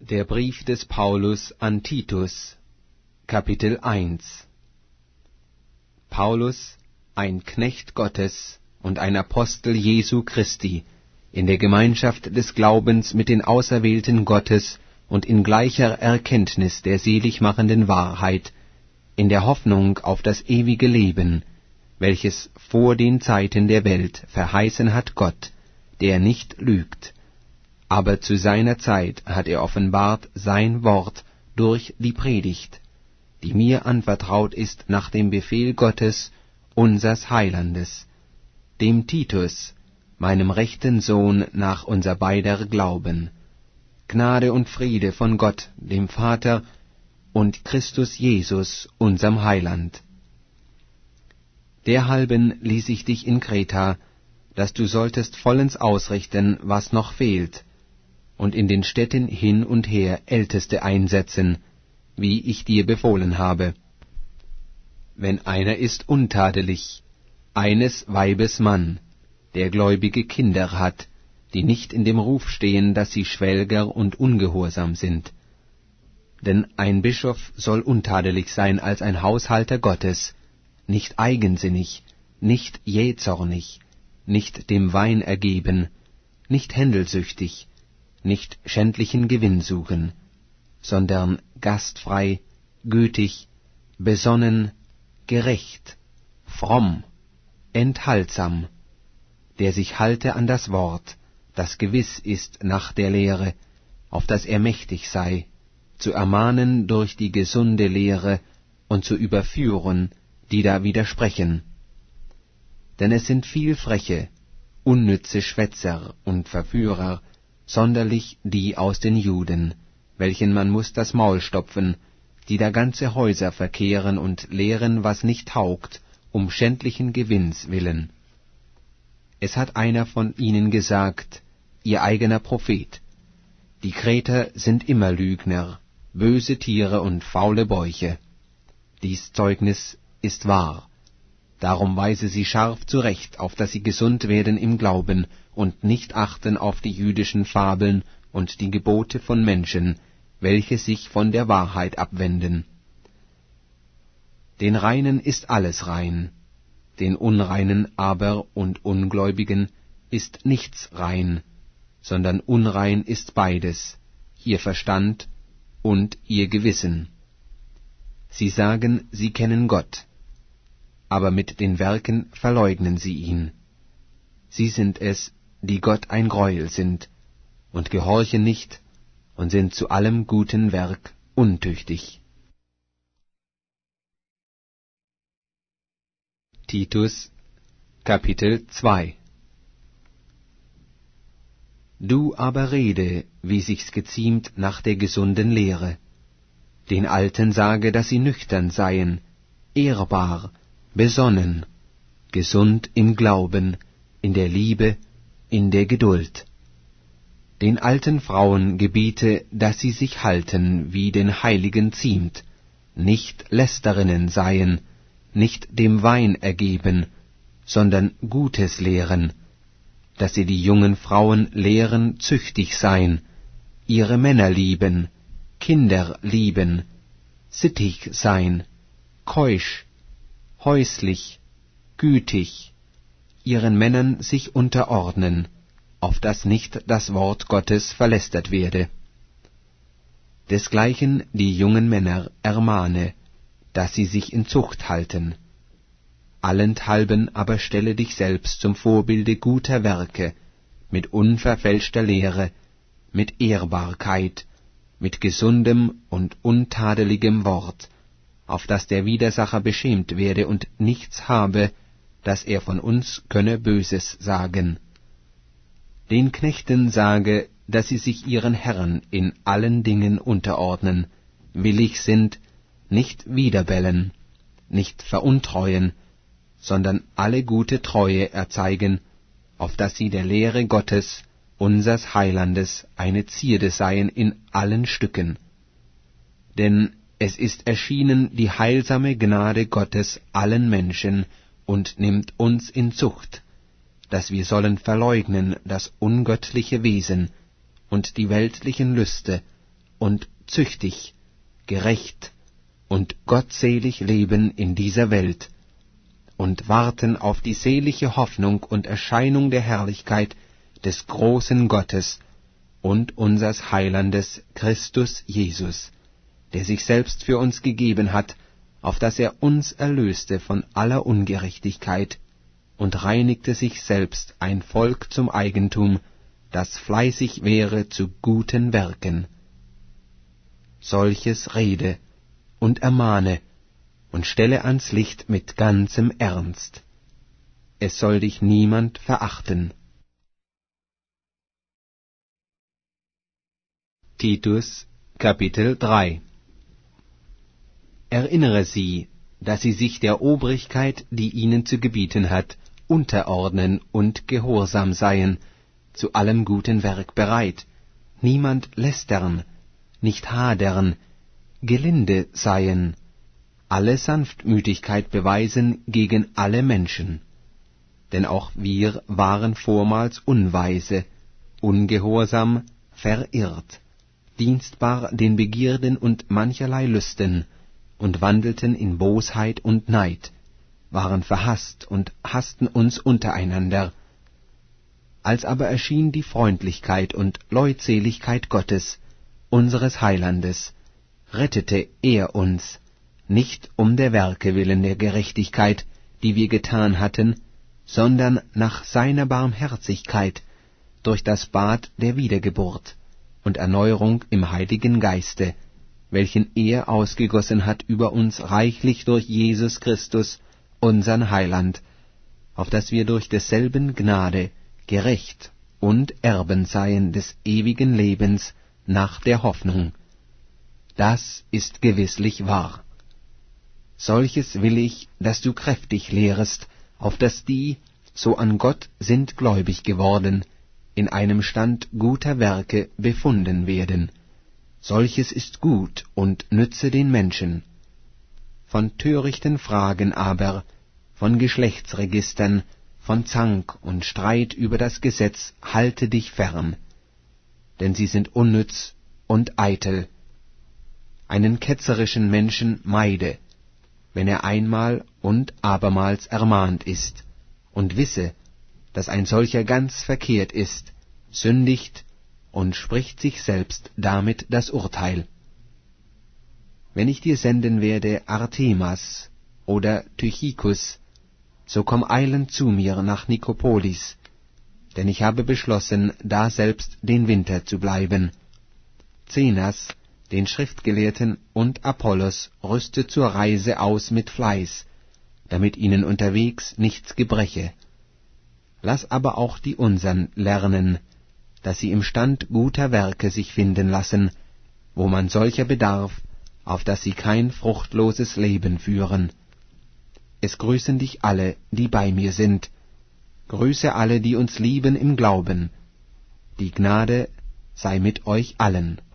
Der Brief des Paulus an Titus, Kapitel 1. Paulus, ein Knecht Gottes und ein Apostel Jesu Christi, in der Gemeinschaft des Glaubens mit den Auserwählten Gottes und in gleicher Erkenntnis der seligmachenden Wahrheit, in der Hoffnung auf das ewige Leben, welches vor den Zeiten der Welt verheißen hat Gott, der nicht lügt. Aber zu seiner Zeit hat er offenbart sein Wort durch die Predigt, die mir anvertraut ist nach dem Befehl Gottes, unsers Heilandes, dem Titus, meinem rechten Sohn nach unser beider Glauben. Gnade und Friede von Gott, dem Vater, und Christus Jesus, unserem Heiland. Derhalben ließ ich dich in Kreta, dass du solltest vollends ausrichten, was noch fehlt, und in den Städten hin und her Älteste einsetzen, wie ich dir befohlen habe. Wenn einer ist untadelig, eines Weibes Mann, der gläubige Kinder hat, die nicht in dem Ruf stehen, dass sie Schwelger und ungehorsam sind. Denn ein Bischof soll untadelig sein als ein Haushalter Gottes, nicht eigensinnig, nicht jähzornig, nicht dem Wein ergeben, nicht händelsüchtig, nicht schändlichen Gewinn suchen, sondern gastfrei, gütig, besonnen, gerecht, fromm, enthaltsam, der sich halte an das Wort, das gewiss ist nach der Lehre, auf das er mächtig sei, zu ermahnen durch die gesunde Lehre und zu überführen, die da widersprechen. Denn es sind viel Freche, unnütze Schwätzer und Verführer, sonderlich die aus den Juden, welchen man muß das Maul stopfen, die da ganze Häuser verkehren und lehren, was nicht taugt, um schändlichen Gewinns willen. Es hat einer von ihnen gesagt, ihr eigener Prophet, die Kreter sind immer Lügner, böse Tiere und faule Bäuche. Dies Zeugnis ist wahr. Darum weise sie scharf zurecht, auf dass sie gesund werden im Glauben und nicht achten auf die jüdischen Fabeln und die Gebote von Menschen, welche sich von der Wahrheit abwenden. Den Reinen ist alles rein, den Unreinen aber und Ungläubigen ist nichts rein, sondern unrein ist beides, ihr Verstand und ihr Gewissen. Sie sagen, sie kennen Gott, aber mit den Werken verleugnen sie ihn. Sie sind es, die Gott ein Greuel sind, und gehorchen nicht, und sind zu allem guten Werk untüchtig. Titus, Kapitel 2. Du aber rede, wie sich's geziemt nach der gesunden Lehre. Den Alten sage, dass sie nüchtern seien, ehrbar, besonnen, gesund im Glauben, in der Liebe, in der Geduld. Den alten Frauen gebiete, dass sie sich halten, wie den Heiligen ziemt, nicht Lästerinnen seien, nicht dem Wein ergeben, sondern Gutes lehren, dass sie die jungen Frauen lehren, züchtig sein, ihre Männer lieben, Kinder lieben, sittig sein, keusch, häuslich, gütig, ihren Männern sich unterordnen, auf dass nicht das Wort Gottes verlästert werde. Desgleichen die jungen Männer ermahne, dass sie sich in Zucht halten. Allenthalben aber stelle dich selbst zum Vorbilde guter Werke, mit unverfälschter Lehre, mit Ehrbarkeit, mit gesundem und untadeligem Wort, auf dass der Widersacher beschämt werde und nichts habe, dass er von uns könne Böses sagen. Den Knechten sage, dass sie sich ihren Herren in allen Dingen unterordnen, willig sind, nicht widerbellen, nicht veruntreuen, sondern alle gute Treue erzeigen, auf dass sie der Lehre Gottes, unsers Heilandes, eine Zierde seien in allen Stücken. Denn es ist erschienen die heilsame Gnade Gottes allen Menschen und nimmt uns in Zucht, dass wir sollen verleugnen das ungöttliche Wesen und die weltlichen Lüste und züchtig, gerecht und gottselig leben in dieser Welt und warten auf die selige Hoffnung und Erscheinung der Herrlichkeit des großen Gottes und unsers Heilandes Christus Jesus, der sich selbst für uns gegeben hat, auf dass er uns erlöste von aller Ungerechtigkeit und reinigte sich selbst ein Volk zum Eigentum, das fleißig wäre zu guten Werken. Solches rede und ermahne und stelle ans Licht mit ganzem Ernst. Es soll dich niemand verachten. Titus, Kapitel 3. Erinnere sie, dass sie sich der Obrigkeit, die ihnen zu gebieten hat, unterordnen und gehorsam seien, zu allem guten Werk bereit, niemand lästern, nicht hadern, gelinde seien, alle Sanftmütigkeit beweisen gegen alle Menschen. Denn auch wir waren vormals unweise, ungehorsam, verirrt, dienstbar den Begierden und mancherlei Lüsten, und wandelten in Bosheit und Neid, waren verhasst und hassten uns untereinander. Als aber erschien die Freundlichkeit und Leutseligkeit Gottes, unseres Heilandes, rettete er uns, nicht um der Werke willen der Gerechtigkeit, die wir getan hatten, sondern nach seiner Barmherzigkeit, durch das Bad der Wiedergeburt und Erneuerung im Heiligen Geiste, welchen er ausgegossen hat über uns reichlich durch Jesus Christus, unsern Heiland, auf dass wir durch desselben Gnade gerecht und Erben seien des ewigen Lebens nach der Hoffnung. Das ist gewisslich wahr. Solches will ich, dass du kräftig lehrest, auf dass die, so an Gott sind gläubig geworden, in einem Stand guter Werke befunden werden. Solches ist gut und nütze den Menschen. Von törichten Fragen aber, von Geschlechtsregistern, von Zank und Streit über das Gesetz halte dich fern, denn sie sind unnütz und eitel. Einen ketzerischen Menschen meide, wenn er einmal und abermals ermahnt ist, und wisse, dass ein solcher ganz verkehrt ist, sündigt und spricht sich selbst damit das Urteil. Wenn ich dir senden werde Artemas oder Tychikus, so komm eilend zu mir nach Nikopolis, denn ich habe beschlossen, da selbst den Winter zu bleiben. Zenas, den Schriftgelehrten, und Apollos rüste zur Reise aus mit Fleiß, damit ihnen unterwegs nichts gebreche. Lass aber auch die unsern lernen, dass sie im Stand guter Werke sich finden lassen, wo man solcher bedarf, auf dass sie kein fruchtloses Leben führen. Es grüßen dich alle, die bei mir sind. Grüße alle, die uns lieben im Glauben. Die Gnade sei mit euch allen.